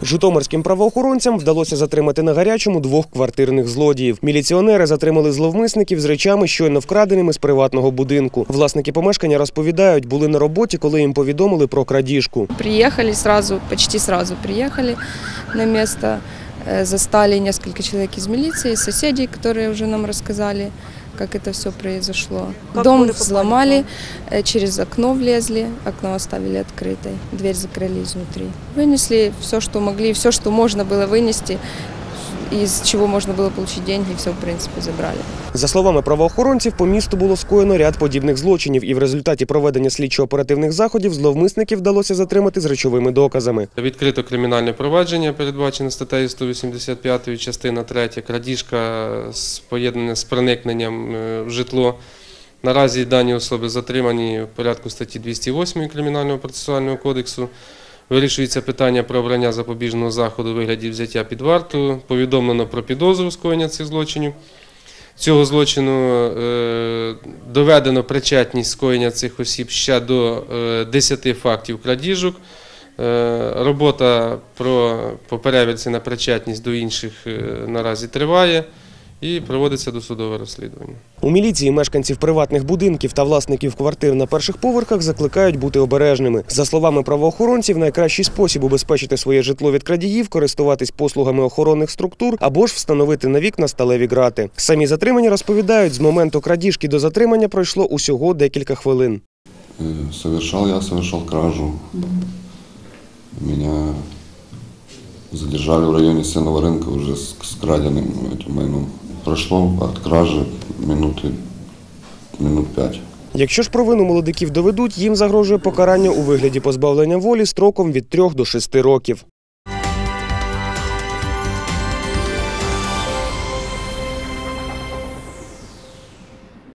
Житомирським правоохоронцям вдалося затримати на гарячому 2 квартирних злодіїв. Міліціонери затримали зловмисників з речами, щойно вкраденими з приватного будинку. Власники помешкання розповідають, були на роботі, коли їм повідомили про крадіжку. Приїхали почти сразу приїхали на місце, застали несколько человек из милиции, соседей, которые уже нам рассказали, как это все произошло. Дом взломали, через окно влезли, окно оставили открытой, дверь закрыли изнутри. Вынесли все, что могли, все, что можно было вынести, из чего можно было получить деньги, все, в принципе, забрали. За словами правоохоронців, по місту було скоєно ряд подібних злочинів, і в результаті проведення слідчо-оперативних заходів зловмисників вдалося затримати з речовими доказами. Відкрито кримінальне провадження, передбачено статтею 185, частина 3, крадіжка поєднана з проникненням в житло. Наразі дані особи затримані в порядку статті 208 Кримінального процесуального кодексу. Вирішується питання про обрання запобіжного заходу у вигляді взяття під варту. Повідомлено про підозру скоєння цих злочинів. Цього злочину доведено причетність скоєння цих осіб ще до 10 фактів крадіжок. Робота по перевірці на причетність до інших наразі триває і проводиться досудове розслідування. У міліції мешканців приватних будинків та власників квартир на перших поверхах закликають бути обережними. За словами правоохоронців, найкращий спосіб убезпечити своє житло від крадіїв – користуватись послугами охоронних структур або ж встановити на вікна сталеві грати. Самі затримані розповідають, з моменту крадіжки до затримання пройшло усього декілька хвилин. Я совершал кражу. Меня задержали в районе Сенного рынка уже с краденным этим майном. Прошло от кражи минут 5. Якщо ж провину молодиків доведуть, їм загрожує покарання у вигляді позбавлення волі строком від 3 до 6 років.